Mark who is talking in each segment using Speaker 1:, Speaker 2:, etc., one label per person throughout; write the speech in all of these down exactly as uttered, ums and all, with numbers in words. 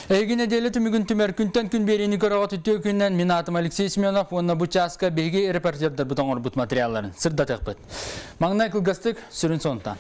Speaker 1: Эгине деле түмүгүн түмөр күнтен күн берени көрөгөт үтүү күннен мен атым Алексей Семенов, онна бу часка беги репортердер бутоңор бут материалларын сырда текпет. Маңнай кылгастык сүрүн сонтан.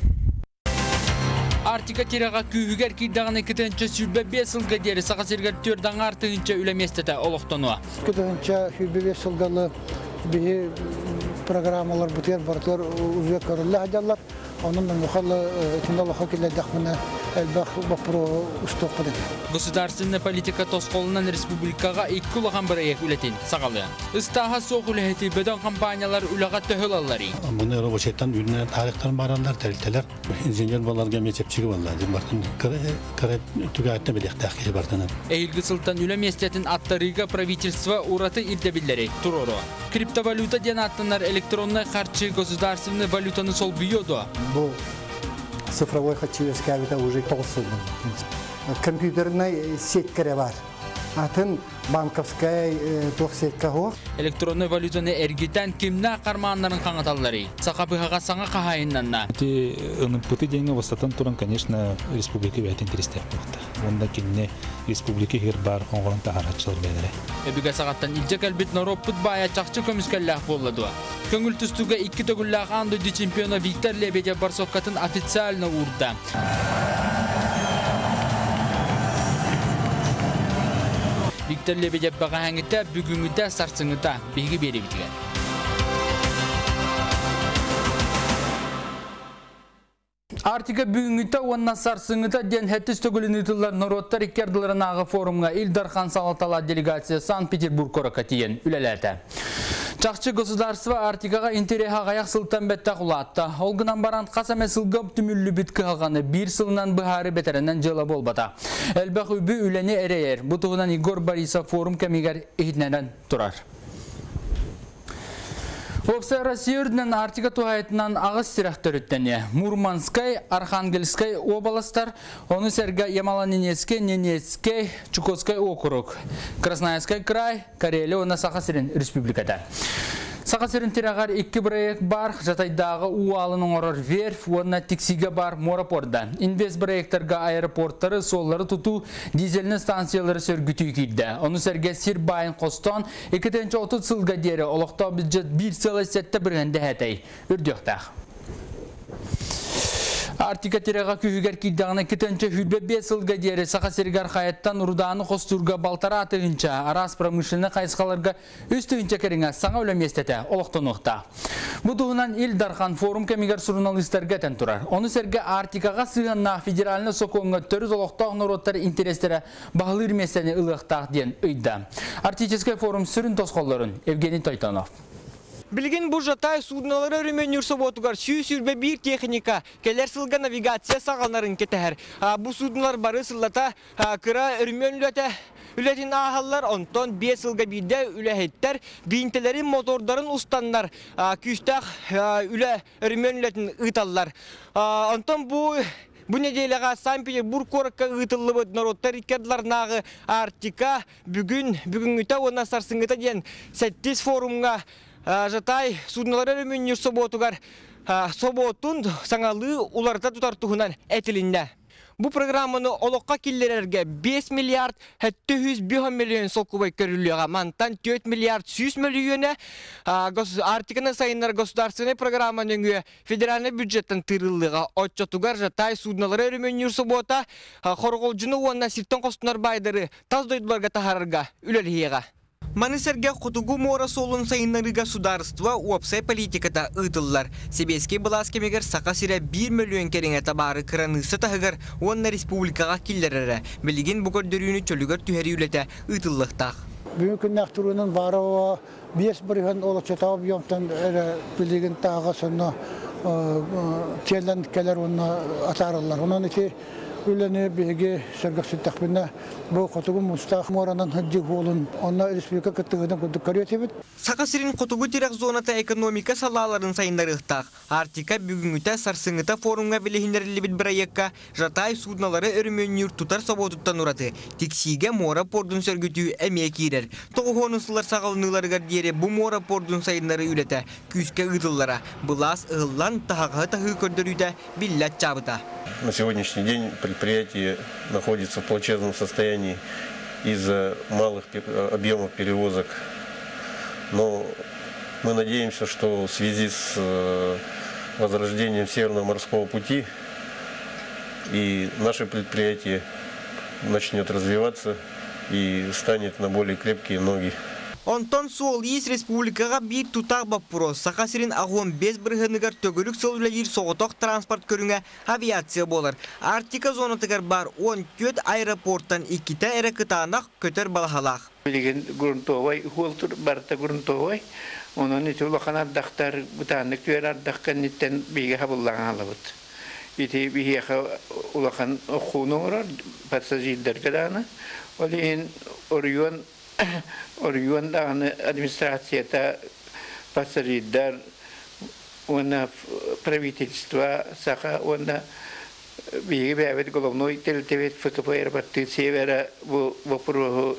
Speaker 1: Артика тирага күйүгер кийдаганы кетенче сүрбе бес жылга дери сага сергер төрдөн артыгынча үлеместете олоктонуа.
Speaker 2: Кетенче сүрбе бес жылгалы бии программалар бутер бартар уже көрүлө хадалар. Onun muhallı tindal hakille dağmına elbaq bapro ustokpadı.
Speaker 1: Государственная политика тосколунан республикага икки улаган проект үлетин сагалыан. Истаха соғыл әйті бөдөн компаниялар үлаға төхіл аллары.
Speaker 3: Бұны робочеттан үйінен тарихтарын барандар, тәрілтелер, инженер баларға мечепчігі баллады. Бартын кәрет түгәтті білек тәқиі бартынан.
Speaker 1: Эйілгі сылтан үлем естетін аттарыға правительство ураты ирдебілдері турору. Криптовалюта ден аттынар электронный қарчы государственный валютаны сол бүйоду.
Speaker 2: Бұл цифровой хачевский авита уже толсылды. Компьютерная сеть бар. Атын банковская сетка хох.
Speaker 1: Электронный валютаны эргитен кимна карманнарын каңаталлары. Сакабыга саңа кахайыннанна.
Speaker 4: Эти пыты деньги востатан туран, конечно, республика бәйт интерестер болду. Онда кинне республика хер бар, оңгорон тахарачылар бәдере.
Speaker 1: Эбиге сагаттан илжек элбит нороппут бая чакчы көмүскеллах болду. Көңүл түстүгө икки төгүллах анды чемпиону Виктор Лебедев Барсовкатын официально урда. Виктор Лебедев багаңыта бүгүнгүдө сарсыңыта биги берип билген. Артика бүгүнгүтө онна сарсыңыта ден хеттис төгүлүнүтүлөр народтар иккердилерин агы форумга Илдархан Салатала делегация Санкт-Петербург коракатиен үлелерде. Чакчы государство Артикага интереха гаяк сылтан бетте кулатта. Олгынан баран касаме сылгап түмүллү битки алганы бир сылынан быхары бетеренен жыла болбата. Элбек үбү үлени эрейер. Бутугунан Игорь Борисов форум кемигер эхитненен турар. Опса Россиядын Артика туайтынан агыс сирахтөрүттене. Мурманскай, Архангельскай областар, оны серге Ямало-Ненецкий, Ненецкий, Чукотской округ, Красноярский край, Карелия, оны Сахасирин республикада. Сахасирин тирагар икки проект бар, жатайдагы уалынын орор верф, оны тиксиге бар моропорда. Инвест проекттарга аэропорттары, соллары туту, дизельный станциялары сөргүтүү кийди. Оны серге Сирбайын Костон, экиденчи отуз жылга дери олоктоо бюджет бир целых сетте биргенде хэтей. Үрдүктак. Артика тирага күйүгер кийдагына кетенче хүлбе бес жылга дери сака сергер хаяттан урдааны костурга балтара атыгынча арас промышленный кайскаларга үстүгүнчө кериңе саңа үлеместете олоктонукта. Будугунан Илдархан форум кемигер журналисттерге тен турар. Оны серге Артикага сыгынна федеральный соконга төрүз олоктоо народтар интерестере багылыр месени ылыктак ден ыйда. Артический форум сүрүн тосколлорун Евгений Тойтонов.
Speaker 5: Билген бу жатай судналары өрімен соботугар сүй-сүрбе бір техника, келер сылға навигация сағалнарын кетер. Бу судналар бары сыллата кыра өрімен үләті үләтін ағалар, онтон бес сылға бірде үләхеттер, бейінтелерін мотордарын устанлар, күстақ үлә өрімен үләтін ұйталар. Онтон бу Бу неделяга Санкт-Петербург коракка ытыллы бөт народтар иккердларнагы Артика бүгүн бүгүнгүтө онна сарсыңыта ден сеттис форумга жатай судналары өрүмүнүр соботугар соботун саңалы уларда тутартугунан этилинне. Бу программаны олоққа киллерерге бес миллиард жүз миллион солкубай көрүлүгө мантан төрт миллиард жүз миллионы Артиканы сайындар государственный программанын федеральный бюджеттен тырылыга отчотугар жатай судналары өрүмүнүр собота хорголжуну онна сиртон костунар байдары таздойдуларга тахарга үлөлүгө. Манысерге құтугу мора солын сайыннары государство уапсай политиката ұйтылылар. Себеске бұлас кемегер сақа сире бір миллион кереңе табары кыранысы тағығыр онна республикаға келдерері. Білген бұқыр дөрүйіні чөлігер түхәрі үлеті ұйтылықтақ.
Speaker 2: Бүгін нақтыруының бары бес бірген олықчатау бүйомтан білген тағы соны келден келер оны атарылар. Оның ете Үләне беге сәргәксі тәқпіне бұл құтығы мұстақ моранан хәдді болын. Онна республика кіттігінің күдік көретебет.
Speaker 5: Сақасырын құтығы терек зоната экономика салаларын сайындарықтақ. Артика бүгінгіті сарсыңыта форумға білігіндерілі біт проектқа жатай судналары өріменнер тұтар соботуттан ұраты. Тексиге мора пордың сөргіту әме кейдер. Тоғығонысылар сағалыныларғар дері бұл мора пордың сайындары үлеті. Күске ұдыллара. Бұлас ұғылан тағағы тағы көрдірүйді билләт жабыта.
Speaker 6: На сегодняшний день предприятие находится в плачевном состоянии из-за малых объемов перевозок. Но мы надеемся, что в связи с возрождением Северного морского пути и наше предприятие начнет развиваться и станет на более крепкие ноги.
Speaker 5: Онтон сол ес республикаға бир тутақ баппырос. Сақасырын ағуын бес бірғынығар төгілік сылвілер соғытоқ транспорт көріңе авиация болар. Арктика зонатығар бар он көт аэропорттан иккіті әрі кытанақ көтер балахалақ.
Speaker 7: Билеген грунтовай, хуалтур барта грунтовай, onun için ulakan ardaktar, butanlık tüyer ardakkan nitten bilgi habullan alıbıt. İti bir yaka ulakan okunu orar, pasajidler kadana. Oleyin oriyun, oriyun dağını administrasiyata pasajidler, ona правительство, саха, ona bilgi bevet головной телетевет фотофойер батты севера bu vapuru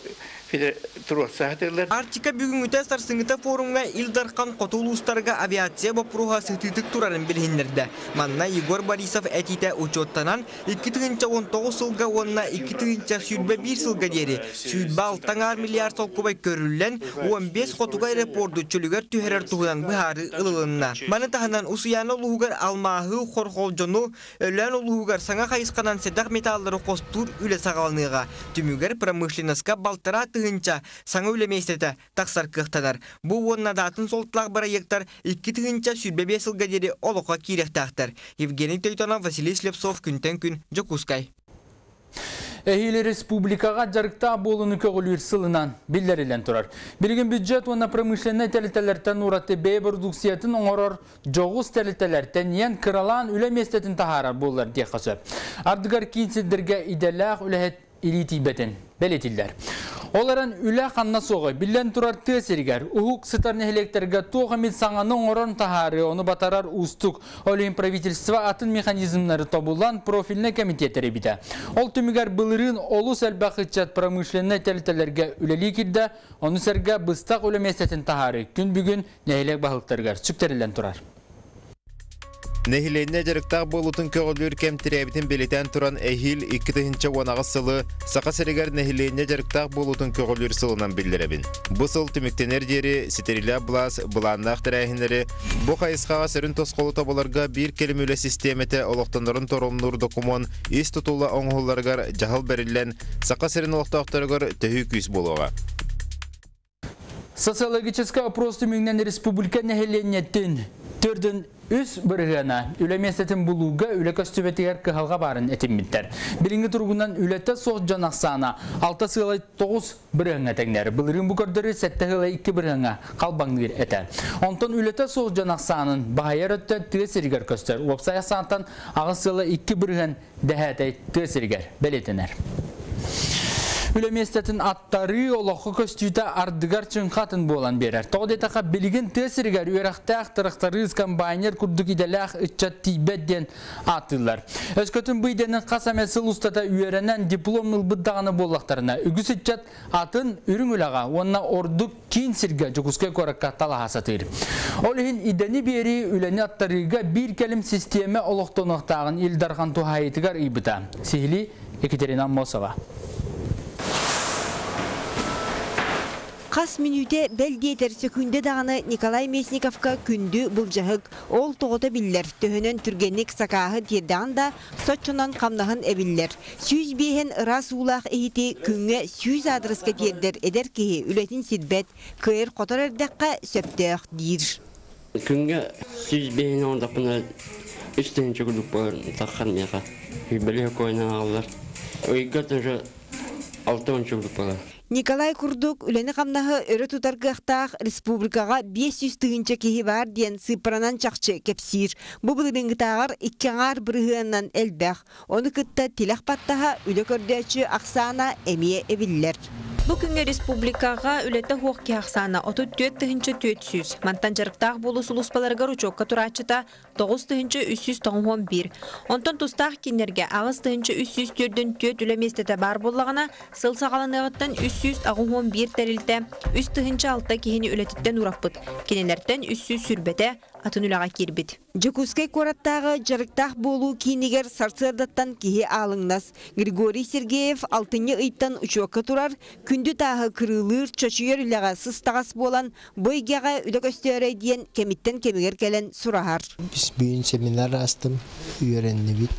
Speaker 5: Арктика бүгүнгүтэ сарсыңыта форумга Илдархан Котулустарга авиация бапруха сытытык турарын билгендерде. Манна Егор Борисов этите учоттанан эки миң он тогуз сылга онна эки миң сүйүрбө бир сылга дери. Сүйүрбө алтаңар миллиард солкубай көрүллен он беш Котуга аэропорту чөлүгөр түһөрөр тугудан быхары ылылынна. Маны таханан усуяны улугар алмахы хорхолжону өлөн улугар саңа кайысканан седак металлары костур үле сагалыныга. Түмүгөр промышленностька балтара тыгынча саңа үлемейстеті тақсар кықтанар. Бұл онна датын солтлақ барайықтар екі тыгынча сүрбе бесілға дері олыққа кейректақтар. Евгений Тойтонов, Василий Слепцов, күнтен күн, Жокускай.
Speaker 1: Эхили республикаға жарықта болуны көгілер сылынан білдерілен тұрар. Білген бюджет оны промышленный тәлітелерден ұраты бей продукциятын оңырыр жоғыз тәлітелерден ен кыралан үлеместетін тахарар болар дейқасы. Ардығар кейінсіздерге иделәқ үләхет илити бетін белетілдер. Оларын үлі қанна соғы білден тұрар тәсіргер. Ухук сытарны электерге тоғамет саңаның орын тахары, оны батарар устук. Олейін правительства атын механизмлары табылан профильный комитеттері биді. Ол түмігер бұлырын олус әлбақытчат промышленный тәлітелерге үлелі кілді, оны сәрге бұстақ үлеместетін тахары. Күн бүгін нәйлек бағылықтарғар сүктерілен тұрар.
Speaker 8: Нехиленне жарықтақ болутын көгілір кемтіребітін белетен тұран әхил екі тыхынча онағыз сылы сақа сәрігер нехиленне жарықтақ болутын көгілір сылынан білдіребін. Бұл сыл түміктенер дері, сетерілі бұлас, бұланнақ тәрәхінері, бұл қайысқаға сәрін тосқолы табыларға бір келімілі системеті олықтандырын торымнұр докумон ес тұтулы оңғыларғар жағыл бәрілен сақа сәрін олықтақтарығар төхі күйс болуға.
Speaker 1: Социологический опрос түмігнен республика нехиленнеттін төрдің үс біргена үлеместетін бұлуға үлі көстөбетігер кығалға барын әтімметтер. Бірінгі тұрғынан үлетті соқ жанақсана алты сылай тоғыз біргена тәңдер. Бұлырын бұқырдыры сәтті ғылай екі біргена қалбаңдыр әтә. Онтан үлетті соқ жанақсанын бағайар өтті түйесергер көстер. Опсай сантан ағыз сылай екі бірген дәхәтәй түйесергер бәлетінер. Үлеместетін аттары олақы көстүйті ардығар чынқатын болан берер. Тоғдетаға білген тәсіргер үйрақтақ тұрақтарыз комбайнер күрдік иделәқ үтчат тейбәдден атылар. Өскөтін бұйденің қасамесіл ұстата үйеренен диплом ұлбыддағаны болақтарына. Үгіс үтчат атын үрің үлаға, онына ордық кейін сірге жүкіске көрікқа талағасатыр. Олығын идені бері үлені аттарыға бір кәлім системе олықтонықтағын Илдархан Тухайетігар ұйбыта. Сихили Екатерина Мосова.
Speaker 9: Қас минуте бәлдетер секунде дағаны Николай Месниковка күнді бұлжағық ол тоғыта білдер. Төхінен түргенік сақағы тердағында сотчынан қамнағын әбілдер. Сүйіз бейхен ұрас ұлақ әйті күнге сүйіз адреске тердер әдер кейі үлетін сидбет көйір қотар әрдәққа сөптеғ дейір.
Speaker 10: Күнге сүйіз бейхен оңдақпына үстен жүгілік болар таққан меға. Үйбілі көйінен ағылар. Ойгатын жа алтын жүгілік болар.
Speaker 9: Николай Курдук үлені қамнағы өрі тұтарғақтақ республикаға бес жүз тыгынча кейі бар ден сыпыранан чақчы кепсир. Бұл бұлырыңғытағар иккеңар бірғынан әлбәқ. Оны күтті телек баттаға үлі көрдәчі ақсана әмие әбіллер.
Speaker 11: Бүгінгі республикаға үлетті хоқки ақсана отыз төрт тыгынча төрт жүз. Мантан жарықтақ болу сұлыспаларға ручокка тұрачыта тоғыз тыгынча үч жүз тоғыз бир. Онтан тұстақ кенерге ағыз тыгынча үч жүз төрттен төрт үлеместеті бар болағына сыл сағаланығыттан үч жүз тоғыз бир тәрілті, үч тыгынча алты кейіні үлетіттен ұрақпыт. Кенелерден үч жүз сүрбеті атын үлаға кербет.
Speaker 9: Жакускай кораттағы жарықтақ болу кейінігер сарсырдаттан кеге алыңнас. Григорий Сергеев алтыны ыйттан учуакка турар, күнді тағы кырылыр чочуер үліға сыстағас болан, бойгеға үлік өстері дейін кемиттен кемігер келен сұрағар.
Speaker 12: Біз бүйін семинар астым, үйеренні бит,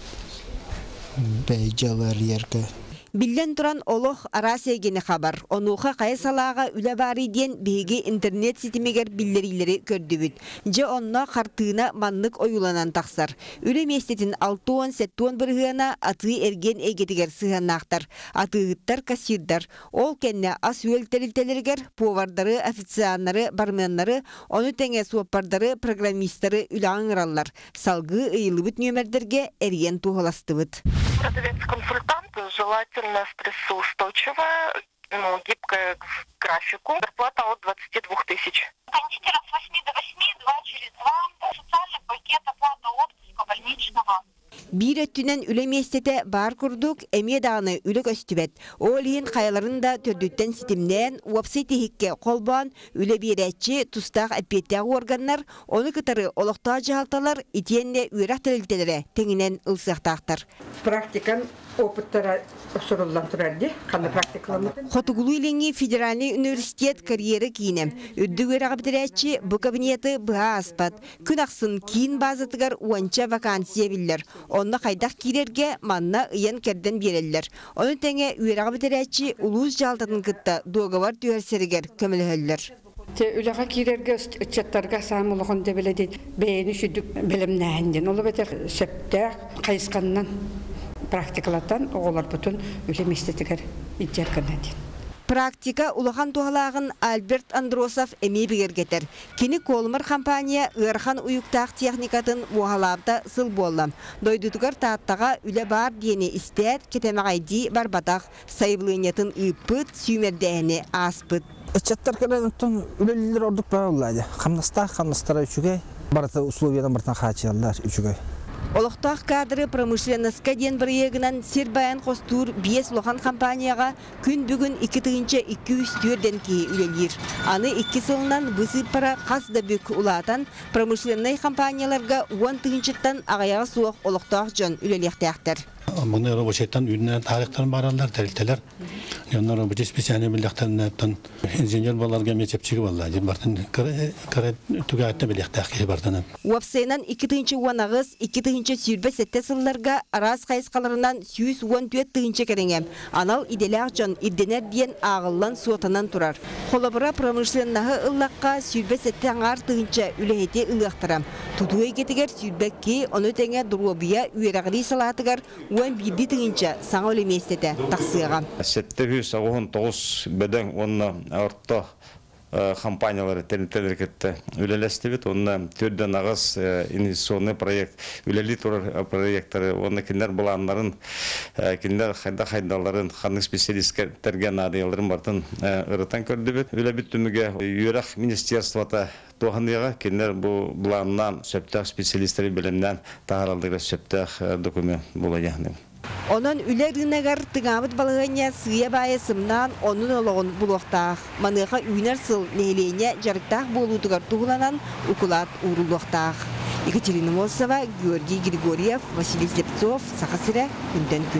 Speaker 12: бәйжалар еркі.
Speaker 9: Билен туран олох арасегені хабар. Онуха қайсалаға үлі бары ден бейге интернет сетімегер биллерилері көрдібіт. Же онна қартығына маннық ойуланан тақсар. Үлі местетін алтуон сеттуон бірғына аты ерген егетігер сығаннақтар. Атығыттар кассирдар. Ол кәнне ас өл тәрілтелергер, повардары, официаннары, барменнары, оны тәңе суаппардары, программистары үлі аңыралар. Салғы ыйылыбыт нөмердерге ерген туғаластыбыт.
Speaker 13: Продавец-консультант желательно стрессоустойчивая, ну, гибкая к графику. Зарплата от двадцати двух тысяч. Кондитера с восьми до восьми, два через два. Социальный пакет, оплата отпуска, больничного.
Speaker 9: Bir öttünen ülemestete bar kurduk, emye dağını ülük östübet. Oğlihin kayalarında tördütten sitimden, website hikke kolban, üle biretçi, tustaq appiyetteği organlar, onu kıtarı oluqtağı cihaltalar, itiyenle üyrak təliltelere tenginen ılsıqtaqtar.
Speaker 14: Praktikan опыттара sorullan turardı, kanı praktiklamı.
Speaker 9: Xotugulu ilingi Federalni Üniversitet kariyeri kiyinem. Üddügür ağabdiretçi bu kabineti bıha aspat. Kün aqsın kiyin bazatıgar uança vakansiye biller. Onna qaydaq kirerge manna ıyan kerden beriller. Onu tenge üyer ağabdiretçi uluz jaltadın kıtta dogavar tüyerseriger kömülhöller.
Speaker 14: Ülağa kirerge çattarga samuluğun debeledi. Beyni şüdük bilimnähinden. Olu beter septaq qayısqannan praktikalardan oğlar bütün ülemestetiger idjarkanadi.
Speaker 9: Praktika ulahan tuhalağın Albert Androsov emeği bigergeter. Kini kolmar kampanya ırxan uyuktaq texnikatın muhalabda sıl bollam. Doydutugar taattağa üle bar diyeni ister ketemağaydi barbataq sayıblığınatın ıpıt süymerdeyini aspıt.
Speaker 15: Çattar kadar üleliler orduk bağlılaydı. Kamnastaq, kamnastara üçüge, barata условиядан бартан қачалар üçüge.
Speaker 9: Олықтақ кадры промышленностка ден бірегінен Сирбаян Қостур бес лохан компанияға күн бүгін екі тыгынча екі жүз төрден кей үлелер. Аны екі сылынан бұсып пара қасда бүк ұлатан промышленный компанияларға он тыгынчыттан ағаяға суық олықтақ жон үлелектәқтір.
Speaker 3: Bunu roboşetten ürünler tarihten bararlar telteler. Onlar roboşe spesiyane bilekten injenyer balarga meçepçi vallahi. Bartın kare tügatte bilekte bartın.
Speaker 9: Websaynan iki tığınçı wanağız iki tığınçı sürbe sette sıllarga araz qayısqalarından yüz on dört tığınçı kerengem. Anal ideler jon irdener diyen ağıllan suatanan turar. Kolabora pромышленнahı ıllaqqa sürbe sette angar tığınçı ülehete ılaqtaram. Tutuya getiger sürbekki onu tenge durubiya üyeragri salatıgar on bir tığınçı sana ölemestete taqsıgam.
Speaker 16: Sette yüz on dokuz beden onna orta компаниялар тәлинтелер кетті. Үлелестебет, онна төрден ағыз инвестиционный проект, үлели тур проекттары, онна киндер буланларын, киндер хайда-хайдаларын, ханның специалисттерге надыяларын бартын ырытан көрдебет. Үлебет түміге үйерақ министерствота тоғандыға киндер буланнан сөптәқ специалисттері білімден тағаралдыға сөптәқ документ болады.
Speaker 9: Onun ülerinagar tıgamıt balığınya sığıya baya sımnan onun olağın buluqtaq. Manıqa üyner sıl nehleyine jarıqtaq boluğutugar tuğulanan ukulat uğruluqtaq. Ekaterina Mosova, Georgiy Grigoriev, Vasiliy Zeptsov, Saqasira, günden gün.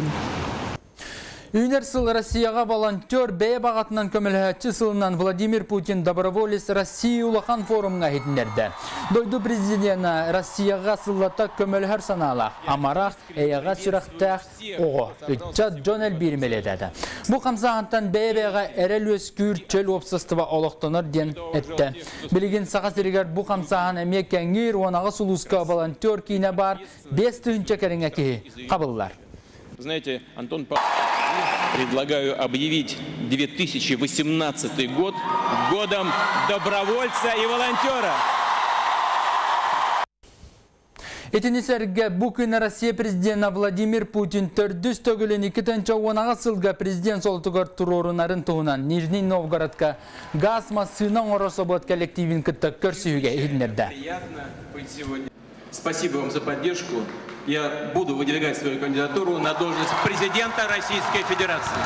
Speaker 1: Üniversal Россияға волонтер бәе бағатынан көмілхәтші сылынан Владимир Путин доброволец Россия улахан форумға хетіндерді. Дойду президентіна Россияға сыллата көмілхәр саналақ, амарақ, әйіға сүрақтақ, оғы, үтчат Джон Элбир меледеді. Бұл қамсағантан бәе-бәеға әрел өскүр чөл опсыстыва олықтаныр ден әтті. Білген сақасырегер бұл қамсаған әмек кәңгер, онаға сұлысқа волонтер кейіне бар бес түнче кәріңе кейі қабыллар.
Speaker 17: Знаете, Антон Павлович, предлагаю объявить две тысячи восемнадцатый год годом добровольца и волонтера.
Speaker 1: Этинисерге бүкін Россия президенті Владимир Путин төрдүс төгілін екі тәнчі онаға сылға президент солтығыр тұрорынарын туынан Нижний Новгородқа газ масынан орособот коллективін күтті көрсүйіге едінерді.
Speaker 17: Спасибо вам за поддержку. Я буду выдвигать свою кандидатуру на должность президента Российской Федерации.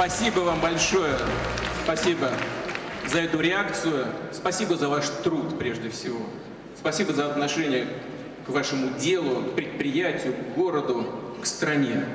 Speaker 17: Спасибо вам большое. Спасибо за эту реакцию. Спасибо за ваш труд, прежде всего. Спасибо за отношение к вашему делу, к предприятию, к городу, к стране.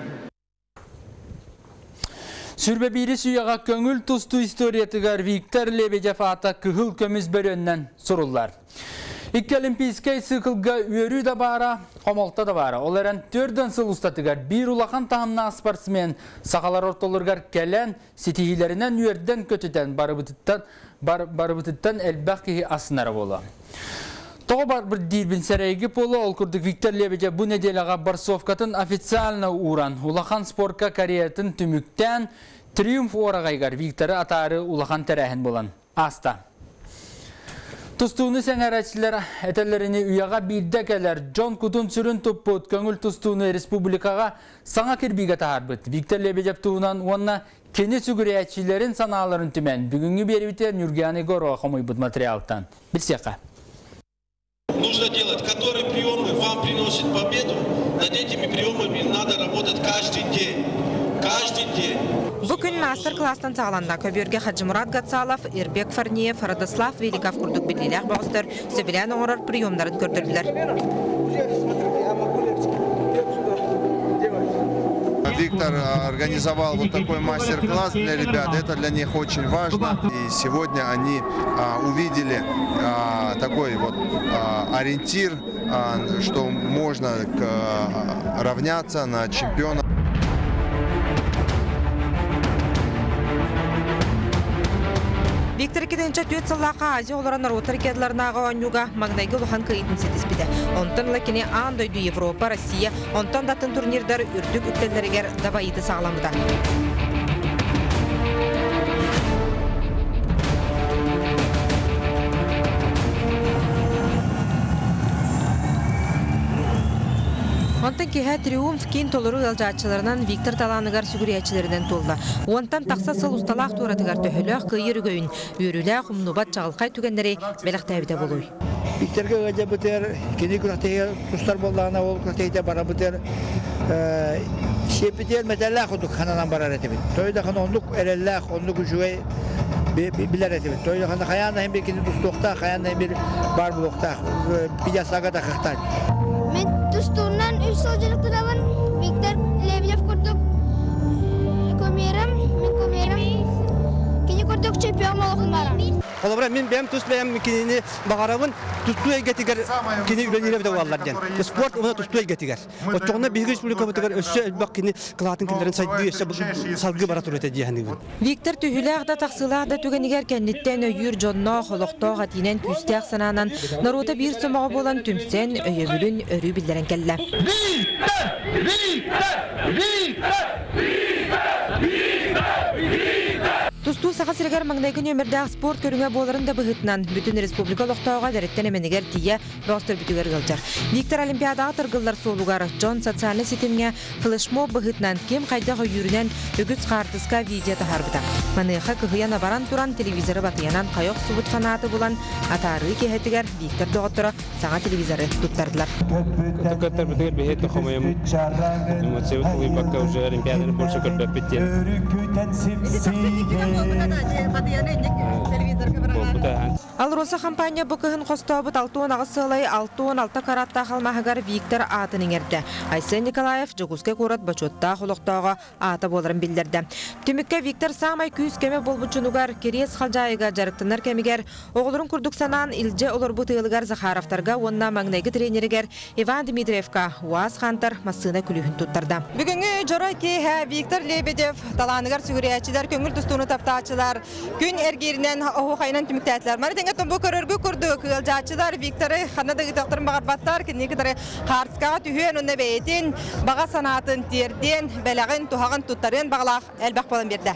Speaker 1: Сүрбе бири сүйяға көңіл тұсты историятығар Виктор Лебедев ата күхіл көміз бөріннен сұрулар. Икки олимпийскай сықылға өрі да бара, қомалта да бара. Оларан төрден сыл ұстатығар бір улақан тағымна спортсмен сақалар ортолырғар кәлән сетихилерінен өрден көтіден барыбытыттан әлбәқ кеге асынары болу. Тоғы бар бір дейбін сәрәйгі полы ол күрдік Виктор Лебедев бұл неделяға Барсовкатын официально уран. Улахан спортқа карьеретін түміктен триумф орағайғар Викторы атары улахан тәрәхін болан. Аста. Тұстуыны сәңәрәтшілер әтәлеріні ұяға бейді кәлер Джон Кутун сүрін тұппыт көңіл тұстуыны республикаға саңа кірбейге тағарбыт. Виктор Лебедев туынан онына кені сүгірәтшілерін саналарын түмен. Бүгінгі бері бітер Нюргияны Горова қомойбыт материалттан. Білсеқа.
Speaker 18: Нужно делать, которые приемы вам приносят победу, над этими приемами надо работать каждый день. Каждый день.
Speaker 11: Бүгін мастер-класстан сағаланда көберге Хаджимурат Гатсалов, Ирбек Фарниев, Радослав Великов күрдік білілер бағыстыр, сөбілен оңырар приемдарын көрдірділер.
Speaker 19: Виктор организовал вот такой мастер-класс для ребят. Это для них очень важно. И сегодня они а, увидели а, такой вот а, ориентир, а, что можно а, равняться на чемпиона.
Speaker 11: Виктор Кеденча түйет сыллаға Азия оларан ротар кеділарынаға оңюға маңдайғы лұхан күйетін сетіспеді. Онтан лакіне андойду Европа, Россия, онтан датын турнирдар үрдік үктелдерігер дабайыты сағаламыда. Онтан кеге триумф кейін толыру ғалжатшыларынан Виктор Таланыгар сүгіриячілерінен толды. Онтан тақса сыл ұсталақ туратығар төхіліғ күйір өгейін, үйрілі құмнубат жағылқай түгендері бәліқтәбіде болуй.
Speaker 20: Викторға ғаджа бұтер, кені күрақтеге тұстар болдағына ол күрақтеге бара бұтер, шепетер мәтәлләқ ұдық қананан барар әтебет. Тойда қана ондық әрәлләқ, ондық үшуғай білер әтебет. Тойда қана қаянда hem bir kені тұстуқта, қаянда hem bir бар бұлықта, пидасаға да қықтар.
Speaker 21: Tustunan usulculuk tudaman Viktor Lebedev kurduk komerim min komerim kini kurduk çempiyon olgunlar.
Speaker 22: Kolabra min benim tust benim kini bagarabın tustu egetiger kini ülenire de vallardan. Sport ona tustu egetiger. O çoğuna bir respublika bitiger össe bak kini klatın kinlerin saydığı esse salgı bara turete diyani.
Speaker 11: Viktor tühülağda taksılağda tügeniger kenditten öyür jonno xoloqto gatinen küstək sananan narota bir somağı bolan tümsen öyöbülün örü bilderen kelle.
Speaker 23: Viktor! Viktor! Viktor! Viktor! Viktor!
Speaker 11: Тусту сақа сиргар маңдайгын өмірдәғ спорт көріңе боларын да бұғытынан бүтін республика лоқтауға дәреттен әменігер тие бостыр бүтігер ғылжар. Виктор Олимпиадаға тұрғылар солуғар Джон социальный сетімге флешмоб бұғытынан кем қайдағы үйірінен үгіс қартысқа видео тахарбыда. Маныққа күхияна баран туран телевизоры батыянан қайық сұбыт фанаты болан атары кехетігер Виктор доғыттыры саға телевизоры тұттардылар.
Speaker 24: Тұттар бүтігер бейхетті қомайым эмоциявыт ұйбаққа уже Олимпиаданы больше көрбәп
Speaker 11: Ал Роса компания бұқығын қостобыт алтуын ағыз сылай алтуын алты каратта қалмағығар Виктор атының әрді. Айсен Николаев жүгізге көрат бачотта құлықтауға аты болырын білдерді. Түмікке Виктор самай күйіз кеме болбұтшынуғар керес қалжайыға жарықтынар кемігер, оғылырын күрдік санан илже олар бұтығылығар Захаровтарға онна маңнайғы тренерігер Иван Дмитриевка уаз қантар масына күлігін тұттарды.
Speaker 25: Бүгінгі жорой кейі Виктор Лебедев таланығар сүгіриячілер көңіл тұстуыны таптачылар, күн әргерінен оғы қайынан түміктәтілер. Мәрі тәңгеттен бұл көріргі күрдік ұлжатшылар Викторы қанады ғытақтырын бағарбаттар, кенекедері қарсқаға түйен онна бәйетін, баға санатын терден, бәләғын, тұхағын тұттарын бағалақ әлбәқ болын берді.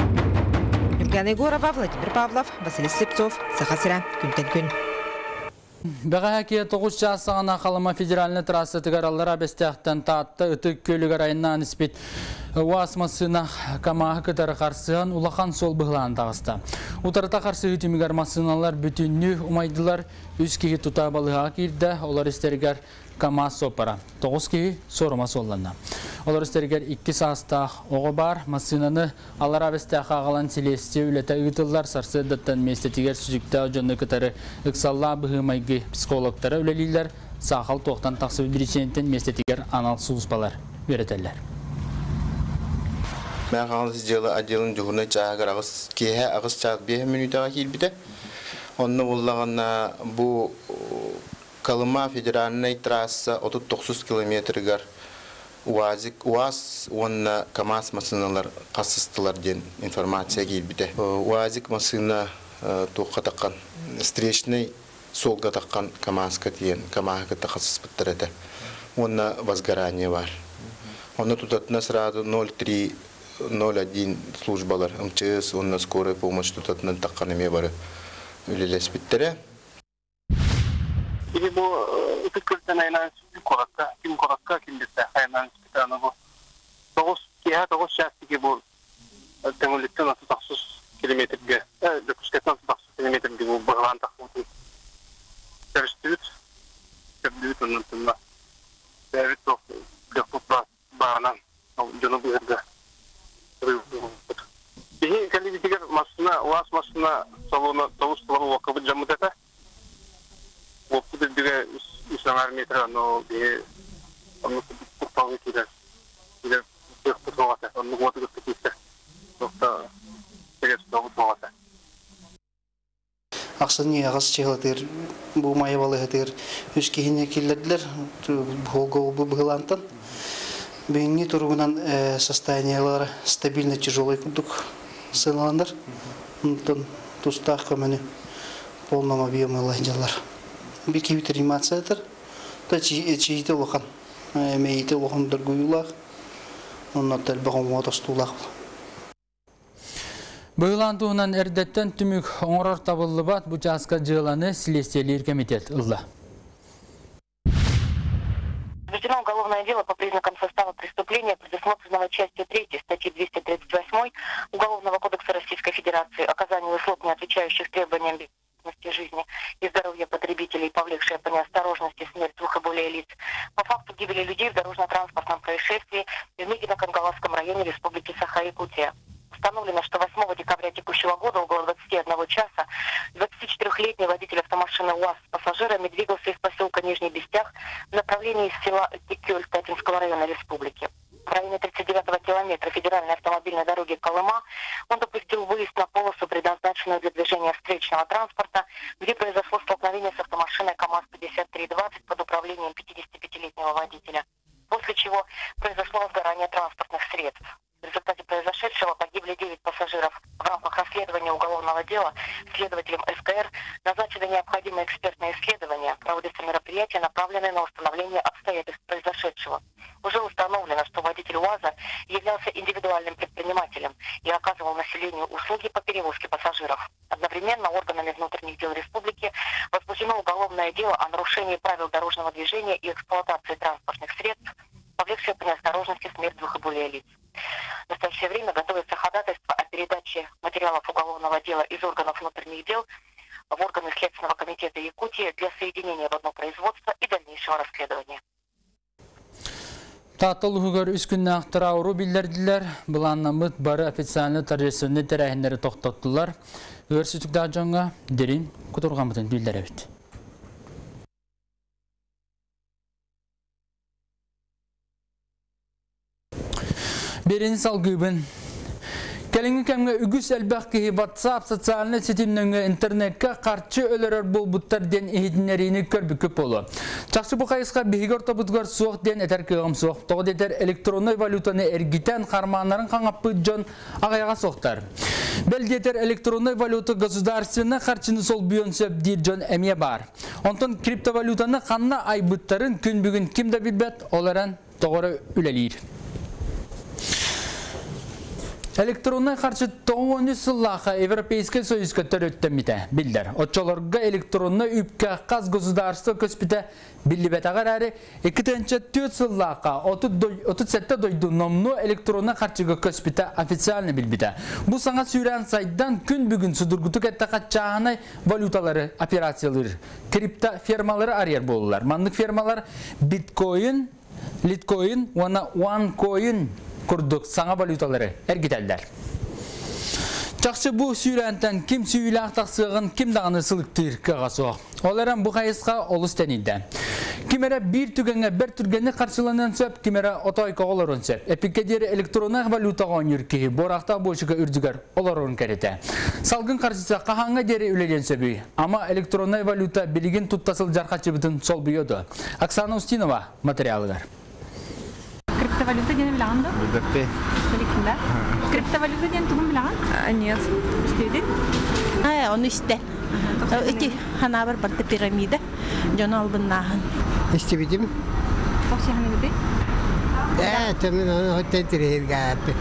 Speaker 11: Евгения Егорова, Владимир Павлов, Василий Слепцов, Сахасыра, күнтен күн.
Speaker 1: Бәғәке тоғыз жасығына қалыма федеральны трассы тігаралар абестяқтан таатты үтік көлігер айынан іспет уасмасына камағы кітары қарсыған улахан сол бұғылан тағысты. Утарыта қарсы үтімігер масыналар бүтінні умайдылар үз кеге тұта балыға керді, олар істергер кама сопара. Тоғыз кеге сорыма соллана. Олар істергер икки састақ оғы бар, масынаны алар абестяқа ағалан селесте үлеті үйтілдер сарсы даттан местетігер сүзікті жонны кітары ұқсалла бұғымайғы психологтары үлелейлер сақал тоқтан тақсы үдіресенттен местетігер анал суыспалар өретелер.
Speaker 2: Мен қаңыз жылы отделын жүгіріне жағығыр ағыз кейе ағыз чағы бейі минутаға келбіді. Онны болағына бұл Калыма федеральный трасса отыз тоғыз километргар УАЗик, УАЗ, онна КАМАЗ машиналар қасыстылар ден информация келбіді. УАЗик машина тоққа таққан, встречный солға таққан КАМАЗға дейін, КАМАЗға тақасыз біттір еді. Онна возгорание бар. Онна тұтатына сразу ноль три ноль один службалар, МЧС, онна скорая помощь тұтатынан таққан еме бары үлелес біттірі.
Speaker 4: Ini bu itu kerjaan yang korakka, tim korakka kimdese hayran kitana bu. Togus kiha togus şahsi ki bu temulitten otuz dokuz kilometrege, dokuz dokuz kilometrege bu bağlan takımı. Terstüt, terstüt onun tümle. Evet o kapıpa bağlan, Canobu yerde. Bihi kali bir tiga masna, was masna salona togus salonu vakıfı camı dete. Waktu itu juga istilah meter, no dia, anu kupang itu dah, dia berpuasa, anu waktu itu kita, dokter, dia sudah berpuasa.
Speaker 5: Aksanya akas cihalatir, bu maya balihalatir, üskihinnya kilitler, bu bu belantan, begini turunan состояниялары стабильно тяжелый кудук сыналандар, онтон тустах камени полном объеме лайнялар. Бики витримациядар, та чиите лохан, мейите лохан дыргуйлах, онна телбагон мотостулах.
Speaker 1: Бұйлантуынан әрдеттен түмік оңырар табылы бат бұ жасқа жыланы Селестиялер комитет ұлла.
Speaker 13: Заведено уголовное дело по признакам состава преступления, предусмотренного частью третьей статьи двести тридцать восемь Уголовного кодекса Российской Федерации, оказание услуг, не отвечающих требованиям жизни и здоровья потребителей, повлекшая по неосторожности смерть двух и более лиц. По факту гибели людей в дорожно-транспортном происшествии в Мигино-Кангаласском районе Республики Саха-Якутия. Установлено, что восьмого декабря текущего года около двадцати одного часа двадцатичетырёхлетний водитель автомашины УАЗ с пассажирами двигался из поселка Нижний Бестях в направлении из села Текёль Татинского района Республики. В районе тридцать девятого километра федеральной автомобильной дороги Колыма он допустил выезд на полосу, предназначенную для движения встречного транспорта, где произошло столкновение с автомашиной КАМАЗ пятьдесят три двадцать под управлением пятидесятипятилетнего водителя, после чего произошло возгорание транспортных средств. В результате произошедшего погибли девять пассажиров. В рамках расследования уголовного дела следователям СКР назначены необходимые экспертные исследования, проводятся мероприятия, направленные на установление обстоятельств произошедшего. Уже установлено, что водитель УАЗа являлся индивидуальным предпринимателем и оказывал населению услуги по перевозке пассажиров. Одновременно органами внутренних дел республики возбуждено уголовное дело о нарушении правил дорожного движения и эксплуатации транспортных средств, повлекшее по неосторожности смерть двух и более лиц. В настоящее время готовится ходатайство о передаче материалов уголовного дела из органов внутренних дел в органы Следственного комитета Якутии для соединения в одно производство и дальнейшего расследования.
Speaker 1: Татыл үгір үскінні ақтыра ұру білдерділер, бұланнамыд бары официальны торжественный тәрәхіндері тоқтаттылар. Өр сүтікті ажонға дерін күтірғамытын білдер әбіт. Берін салгыбын. Келіңі кәмге үгіс әлбәқкі WhatsApp социальны сетімніңі интернетке қарчы өлерер бұл бұттар ден ехидінеріні көрбі көп олы. Чақшы бұл қайысқа бейгір тобытғар соқ ден әтер кеғым соқ. Тоғы детер электронный валютаны әргітен қарманларын қаңаппы жон ағайға соқтар. Бәл детер электронный валюта государственны қарчыны сол бүйен сөп дейір жон әме бар. Онтын криптовалютаны қанна айбыттарын күн бүгін кімді білбәт оларан тоғыры үлелейір. Электронный қарчы тоғын сыллаға Европейский Союзға төрөттеміде білдер. Отчоларға электронный үпке қаз государство көспіде білі бәтағар әрі екі тәнші төрт сыллаға отыз сәтті дойды номну электронный қарчыға көспіде официальны білбіде. Бұл саңа сүйрен сайдан күн бүгін судыргуту кәтті қатчағынай валюталары, операциялары, крипто фермалары арьер болылар. Мандық фермалар биткоин, литкоин, оны OneCoin kurдuk саңа валюталары әргетелдер. Чақшы бұл сүйрәнтен кім сүйілі ақтақсығын, кім дағыны сылықтыр кағасы. Оларан бұл қайысқа олыс тәнейді. Кімері бір түгенге бір түргені қаршыланын сөп, кімері отайқа оларын сөп. Эпикедері электронық валютаға ойныр кейі, борақта бойшыға үрдігер оларын кәреті. Салғын қаршысы қағанға дері үлелен сөбі. Ама электронық валюта білігін тұттасыл жарқатшы бұтын сол бұйоды. Оксана Устинова, материалығар.
Speaker 6: Криптовалюта ден білаған да?
Speaker 7: Білдікті.
Speaker 6: Білікінде? Криптовалюта ден тұғын білаған?
Speaker 7: Нет.
Speaker 6: Үстейді?
Speaker 7: Оны үсті. Өте хана бір барты пирамида. Жоны албыннағын.
Speaker 8: Үстебедім?
Speaker 6: Қоқ шағыны бүді?
Speaker 8: Ә, тәмін оны хоттен тірейірге әпі.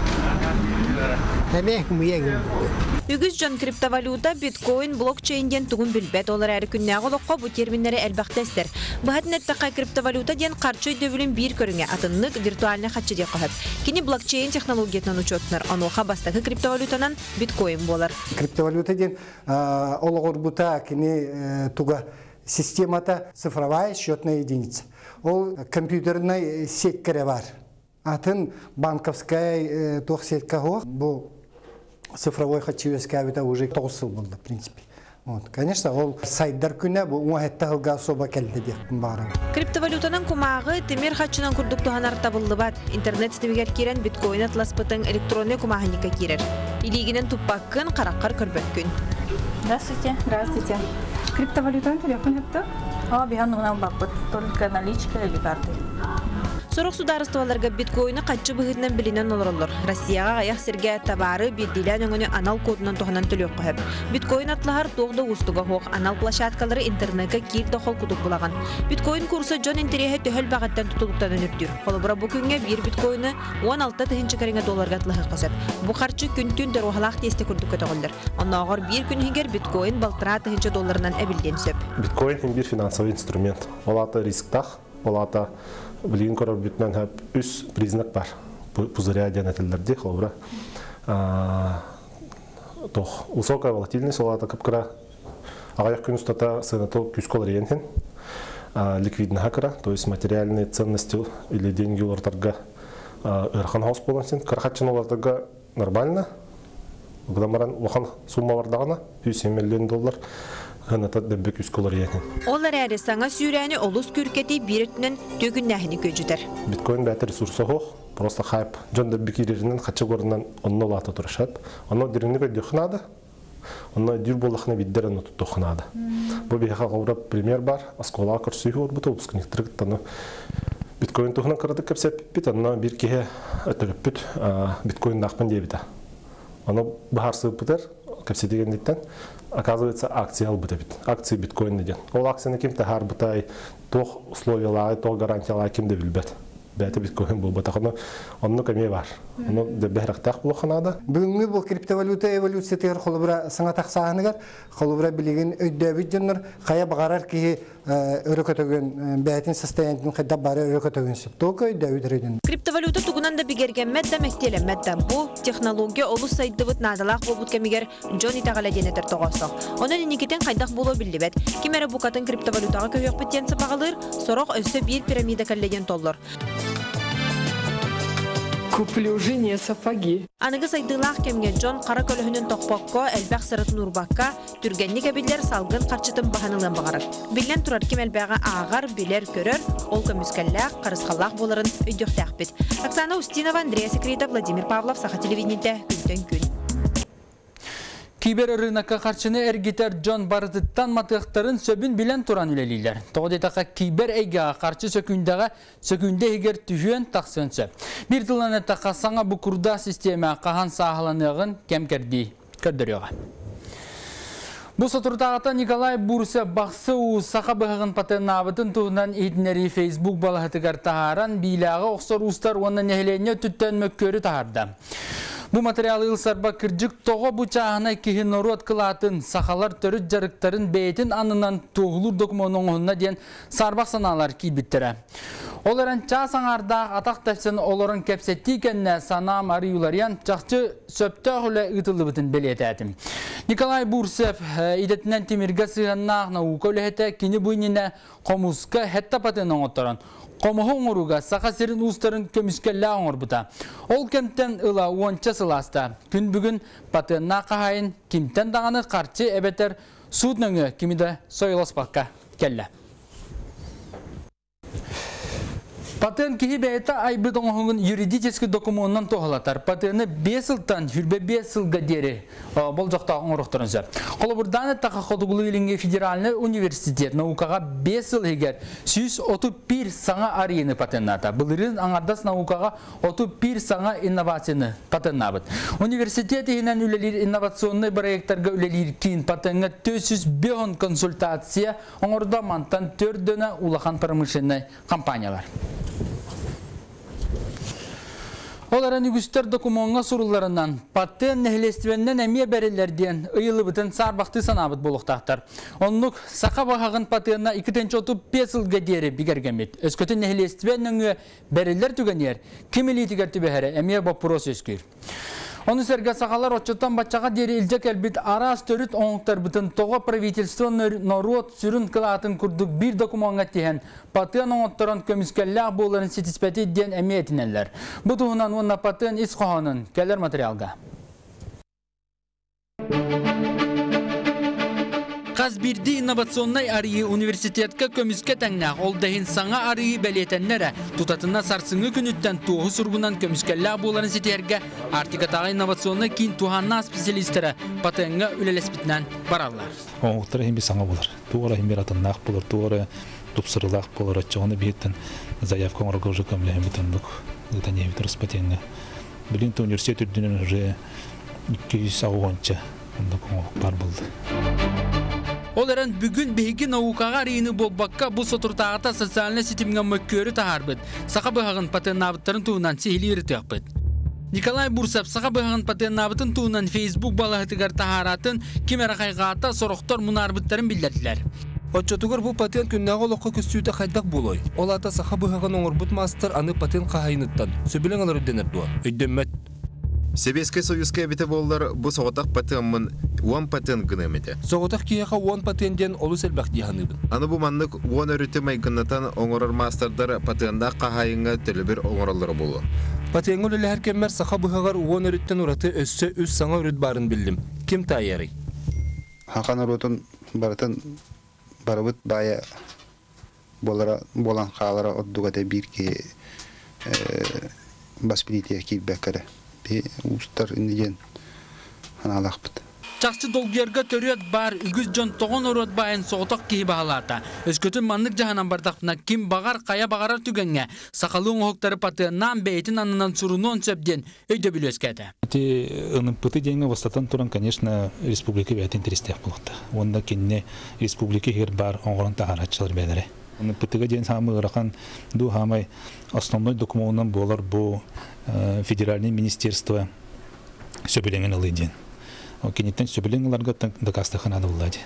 Speaker 8: Тәмек мұйегім.
Speaker 11: Үгіз жон криптовалюта, биткоин, блокчейнден тугун билбет олар әрі күннәғы лоққа бұ терминлері әлбәқтәстер. Бұхатын әттіқай криптовалюта ден қарчой дөбілін бір көріңе атынлық виртуальны қатшы де қоғып. Кені блокчейн технологиятынан учетнар, онуға бастағы криптовалютанан биткоин болар.
Speaker 8: Криптовалюта ден олығыр бұта кені туға системата цифровая счетная единица. Ол компьютерная сеть кәрі бар. Атын банковская тоқ сетка хоқ, бұл цифровой хатчевеская авита уже тоғысыл болды, в принципе. Вот, конечно, ол сайттар күні бұл уақытта ғылға соба кәлді дектің барын.
Speaker 11: Криптовалютаның кумағы темір хатчынан күрдік туғанар табылды бат. Интернет стемегер керен биткоин атласпытың электронный кумағыника керер. Илигінен тұппаққын қараққар көрбөк күн.
Speaker 6: Здравствуйте. Здравствуйте. Криптовалютаның телефон өпті? Ала биған ұғынан бақпыт. Только наличка или карты.
Speaker 11: Сорок сударыстываларға биткоины қатшы бұғытынан білінен олырылыр. Россияға аяқ серге табары беддейлен өңіні анал кодынан тұғынан төлек қойып. Биткоин атлағар тоғды ұстыға хоқ, анал плашаткалары интернетке кир доқол күдік бұлаған. Биткоин курсы жон интереге төхіл бағыттан тұтылықтан өнірдір. Қолыбыра бұл күнге бір биткоины он алты тыхынчы кәріңе долларға атлығы қосып. Бұл қарчы күн-түн дөрухалақ тесті күрдік көтіғылдыр. Онна оғыр бір күн хегер биткоин балтыра тыхынчы долларынан әбілден сөп.
Speaker 10: Биткоин бір финансовый инструмент. Олата рисктақ, олата Билин корор бүтнен хәп үс признак бар. Пузыря денетелдерде хлобра. Тох высокая волатильность, олата капкара. Аяк күн устата сенато күскол рентген. Ликвидный хакера, то есть материальные ценности или деньги улардарга эрхан хаус болансен. Кархатчын улардарга нормально. Гламаран ухан сумма бардагана жүз миллион доллар.
Speaker 11: Олар әрі саңа сүйрәні олыс күркеті бірітінен төгін нәхіні көжітер.
Speaker 10: Биткоин бәті ресурсы хоқ, просто хайп. Жон да бекерерінен қатшы көрінен онны латы тұрышады. Оны деріңні көйді қынады, оны дүр болықны биддерін ұтты қынады. Бұл бейқа қауырап пример бар, аскола көрсүйі ор бұты ұпсқынықтыры күттіні. Биткоин тұғынан қырады көпсеп бит, оны бір кеге өтіліп бүт биткоин дақпын дебіті. Оны бұхарсы бұтыр, көпсе дегендіктен, оказывается, акции албытабит, акции биткоин неден. Ол акцияны кем тахар бұтай, тоқ условиялары, тоқ гарантиялары кем де білбет. Бәті биткоин бұл бұтақ, оны көме бар. Оны бәйрақтақ бұл қанады.
Speaker 8: Бүгінгі бұл криптовалюта эволюция тегір қолыбыра саңа тақсағанығар, қолыбыра білеген өйдәбіт жонлар, қая бағарар кейі өрөкөтөгөн, бәйтін состояниятын қайда бары өрөкөтөгөн сөп. Тоқы өйдәбіт рейден.
Speaker 11: Криптовалюта тұғынан да бігерген мәдді мәктелі мәдді. Бұл технология олыс сайды бұт надалақ бұл бұт кәмегер Джон итағала денетер тоғасық. Оның енекетен қайдақ болу білді бәт. Кемері бұқатын криптовалютаға көйек біттен сапағалыр, сорок өсі бір пирамида кәллеген толлар.
Speaker 12: Куплю жене сапоги.
Speaker 11: Анығы сайдылақ кемге Джон қара көліхінің тоқпаққа, әлбәқ сырытын ұрбаққа, түргенні кәбелер салғын қарчытын бағанылын бағарық. Білен тұрар кем әлбәға ағар, білер көрір, ол көміскәлләқ, қарысқаллақ боларын өйдіқтәқ біт. Оксана Устинова, Андрея Секрета, Владимир Павлов, Саха телевидениеде күнтен күн.
Speaker 1: Кибер рынокка қарчыны әргетер Джон Барытыттан матықтарын сөбін білен тұран үлелейлер. Тоғдетақа кибер әйге қарчы сөкіндегі сөкінде егер түхуен тақсын сөп. Bir тылан әттақа саңа бұқырда система қаған сағыланығын кәмкерді көрдіріға. Бұл сотыртағыта Николай Бурса бақсы ұу сақа бұғығын патын абытын тұғынан етінері Facebook балығытығар тағаран бейліға оқсар ұстар оны нәхілене түттен мөккөрі тағарды. Bu материалы ылсарба кыржык тоғы бұчағына кихин орот кылатын сақалар төрүт жарықтарын бейтін анынан тоғылыр документның онына ден сарбақ саналар кейбіттірі. Оларын ча саңарда атақ тәпсін оларын кәпсетті кәнне сана мариюлариян жақчы сөпті ғылы ұтылы бұтын белеті әтім. Николай Бурсев идетінен темірге сығаннақ наука өліхеті кені бұйніне қомысқа хетта патының оттаран. Қомығы оңыруға сақа серін ұстарын көміскелі оңыр бұта. Ол кемттен ұла уанча сыласта. Күн бүгін патынна қағайын кемттен дағаны қарчы әбетер суытныңы кемеді сойыласпаққа келі. Патен кихи бәйті айбыт оңығын юридический документнан тоғылатар. Патені бес жылдан хүрбе бес жылға дері бұл жоқта оңырықтырынсы. Қолыбырданы тақа қодығылы еліңе федеральный университет наукаға бес жыл егер жүз отыз бір саңа арияны патенната. Бұлырын аңардас наукаға отыз бір саңа инновацияны патеннабыд. Университет егінен үлелер инновационный проекттарға үлелер кейін патенға төрт жүз бес консультация оңырда мантан төрдіні улахан промышленный компаниялар. Оларын үгістер документға сұруларынан патен нәхілестівеннен әмие бәрелерден ұйылы бұтын сарбақты санабыт болуқтақтар. Онлық сақа бағағын патенна екі жүз отыз бес жылға дері бігергемет. Өскөтін нәхілестівеннің бәрелер түгенер, кемелі тігер түбәхәрі әмие бапырос өскер. Оны сәрге сақалар отчеттан бачаға дері үлжек әлбет арас төріт оңықтар бұтын тоға правительство народ сүрін қылатын күрдік бір документға теген патен оңықтарын көміскелләқ боларын сетиспәті ден әмиетінелер. Бұтығынан онна патен ис қоғанын кәлер материалға. Қазбирді инновационный арии университетка көміске тәңнәқ ол дәйін саңа арии бәлетәннәрі тұтатына сарсыңы күніттен туғы сұрғынан көміскелләқ боларын сетерге артикатаға инновационный кейін туғанна специалистері патенға үлелеспітінен баралар.
Speaker 3: Оңықтары хембе саңа болар. Туғыра хембе ратыннақ болар, туғыра тұпсырылақ болар, атчағаны бейттен заявка оңырға ұжы көмілі хембетен бұқ. Это не витрус патенға. Білінті университет үрдінен уже екі жүз ағуанча бар болды.
Speaker 1: Оларын бүгін бейгі наукаға рейіні болбаққа бұл сотыртағыта социалны сетімге мөккөрі тағарбыд. Сақа бұғағын патеннабыттарын туынан сейлері тұяқпыд. Николай Бурсев сақа бұғағын патеннабыттын туынан Facebook балағытығар тағаратын кемері қайғата сұрықтар мұнарбыттарын білдерділер.
Speaker 9: Отчетугар бұл патент күннағы олыққа күстүйті қайдақ болой. Ол ата сақа бұғағын оңырбыт мастер аны патент қағайыныттан. Сөбілен алар өдденер дуа. Өйденмет.
Speaker 14: Советский Союзка бите боллар бу соғытақ патентмын он патент гынымете.
Speaker 9: Соғытақ кияға он патенттен олы сәлбәқ дейханыбын.
Speaker 14: Аны бұл маннық он өріті майгыннатан оңырыр мастердар патентда қағайынға төлі бір оңырылары болу.
Speaker 9: Патентгіл әлі әркеммер сақа бұғағар он өріттен ұраты өссі үз саңа өріт барын білдім. Кем тайяры?
Speaker 15: Хақан ұрытын барытын барыбыт бая болан қалара отдуғада бір ке баспилития кейбәкірі. Устар индиген аналақпыт.
Speaker 1: Чақчы долгерға төрет бар үгіз жон тоғын орот байын соғытақ кейі бағалата. Өскөтін маннық жағанан бардақпына кем бағар қая бағарар түгенге сақалуың оқтары патыынан бәйтін анынан сұрынуын сөпден өйді білі өскәді.
Speaker 3: Пыты денгі вастатан тұран, конечно, республика бәйті интерестек болықты. Онда кенне республика хер бар оңғырын тағаратшылар бәдірі. Пытыға ден самы ұрақан ду хамай основной документынан болар бұл федеральное министерство сөбілеңін ылы ден. Кенеттен сөбілеңіларға дақастықын ады бұлады.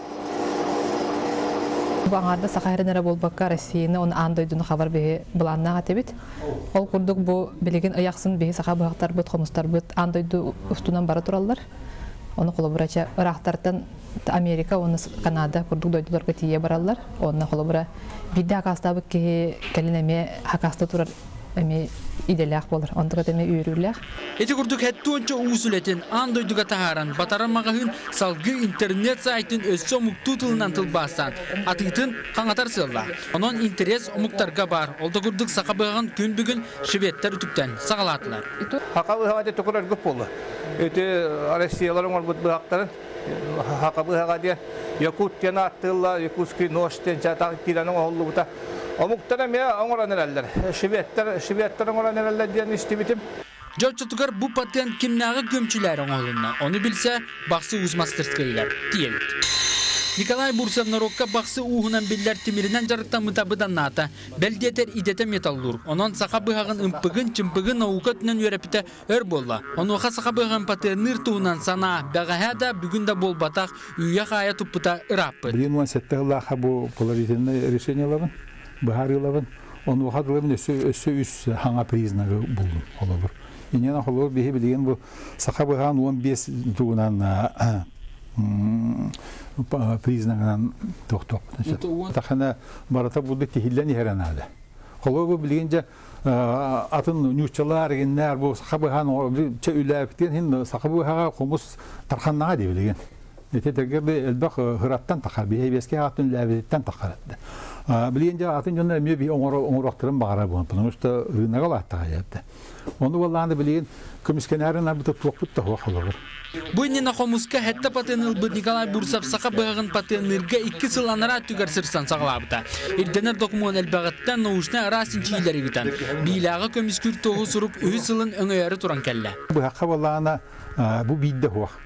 Speaker 16: Бұғаңарда сақайрынара болбаққа Россияны оны андойдың қабар бейі бұланнаға тебет. Ол күрдік бұл білеген ұяқсын бейі сақа бұғақтар бұд, қомыстар бұд, андойды ұстынан бара тұралар. Оны қолы бұрача ұрақтартан Америка, оны Канада күрдік дойдыларға тие баралар. Оны қолы бұра бидді ақастабы кәлінеме ақасты тұрар әме иделяқ болыр, ондыға дәме үйіріляқ.
Speaker 1: Эти күрдік әтті онча ұғысулетін андойдыға тағаран, батаран мағағын салғы интернет сайтын өссі мұқту тылынан тылбастан, атығытын қаңатар сылла. Онын интерес мұқтарға бар, олда күрдік сақа бұғын күн бүгін шведтер үтіктен сағалатылар.
Speaker 26: Хақа бұғаде түкірер көп болды. Өте Россияларын ол бұд бұғақтарын, хақа бұғаде Якуттен аттылла, Якутский ноштен чатағы киранын оғылы бұта. Омуктара мия оңора нереллер. Шведтер, шведтер оңора нереллер диен истибитим.
Speaker 1: Жочотугар бу патент кимнагы көмчүлөр оңолунна. Оны билсе, баксы уз мастерскейлер тиелет. Николай Бурсов нарокка бақсы уғынан биллер тимиринен жарықта мұтабыдан ната. Бәлдетер идете металлург. Онон сақа бұғағын ұмпығын, чымпығын ауқытынан өрепіті өр болла. Онуға сақа бұғағын патырныр туғынан сана бәғәді бүгінде бол батақ үйе қая тұппыта ұраппы.
Speaker 3: Блин, он сәтті ғылаға бұл положительное решение лавын, бұғары лавын. Онуға дылымын өсі үс хаңа признағы болдым. Олабыр. Енен ақылыр бейі білген бұл сақа бұғағын он бес туғынан признағынан тоқтоқ. Тақана барата бұлды тихиллен ерен ады. Қолы бұл білгенде атын нүйчалар егеннер бұл сақа бұғағын үләбіктен сақа бұғаға қомыс тарқаннаға де білген. Тетергерді әлбақ ғыраттан тақар, бейбеске атын үләбеттен тақар әді. Білгенде атын жонда мөй бей оңырақтырын бағара бұған, потому что рынағы латтаға епті. Оны болағында білген көміскенәрін абыты туақпытта хоқылығыр.
Speaker 1: Бұйнена қомысқа хәтті патын ұлбыд Николай Бурсов сақа бұғығын патынырға екі сыланара түгір сырсан сағылабыта. Ирденер документ әлбағыттан наушна арасынчы илері гітан. Билағы көміскүр тоғы сұрып өй сылын өңөйәрі тұран кәлі.
Speaker 3: Бұғаққа болағына бұл бейді хоқ.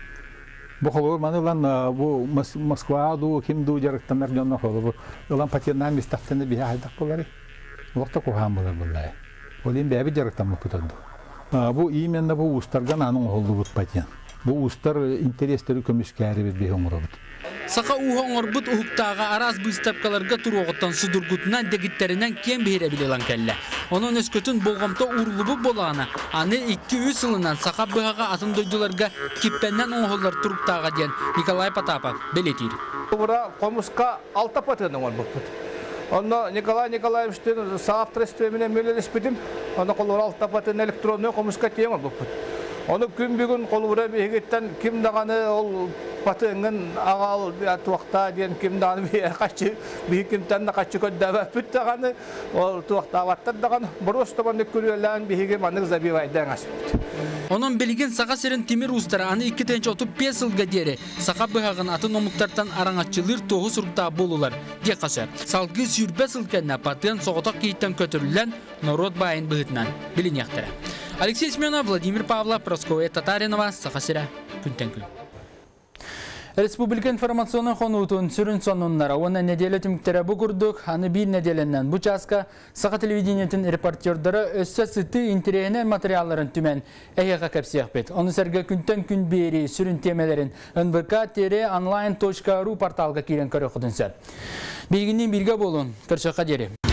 Speaker 3: Бұл қолыр манылан бұл Москваду, кемду жарықтанар жонна қолы. Олан патеннан мистақтаны бейі айдақ болары. Олықта қоған болар болай. Олен бәбі жарықтан мұпытанды. Бұл именно бұл ұстарған аның қолды бұд патен. Бұл ұстар интерестері көміскәрі бет бейі оңыры бұд.
Speaker 1: Сақа уға оңырбыт ұхықтаға араз бұйстапқаларға тұруғыттан судыргутынан дегіттерінен кен бейірі білелан кәлі. Оның өскөтін болғамта ұрлыбы болағына, аны екі-үш сылынан сақа бұғаға атын дойдыларға киппеннен оңғылар тұруқтаға ден Николай Потапов белетейді.
Speaker 26: Бұра қомысқа алта патының он бұқпыт. Оны Николай Николаевичтен сағап трестуеменен мөлелес бітім, оны қолыр алта патын электронны қомысқа тең он бұқпыт. Оны күн бүгін қолуыра бейгеттен кім дағаны ол патыңын ағал туақта ден кім дағаны бейі кімтен де қачы көддәбі бүттіғаны ол туақта ағаттар дағаны бір ұстабанды көрелән бейге манық забивайдан асып.
Speaker 1: Onun bilgin sağa serin timir ustara anı iki tenç otup beş yılga deri. Sağa bıhağın atın omuktartan aranatçılır toğu surukta bolular. Diye kaşar. Salgı sürbe sılkenine paten soğutak geyitten kötürülen Norod bayın bıhıtnan. Bilin yaktara. Алексей Семенов, Владимир Павлов, Прасковья Татаринова, Сахасира, Күнтен-Күн. Республика информационный хонутун сүрін сонуннара. Оны неделе түміктері бұғырдық, аны бір неделеннен бұчасқа Саха телевидениетін репортердары өссі сыты интерегіне материалларын түмен әйеға кәпсияқ бет. Оны сәрге Күнтен-Күн бері сүрін темелерін эн вэ ка онлайн точка ру порталға керен көрі құдынсар. Бейгінен бірге болын, көршіға дері.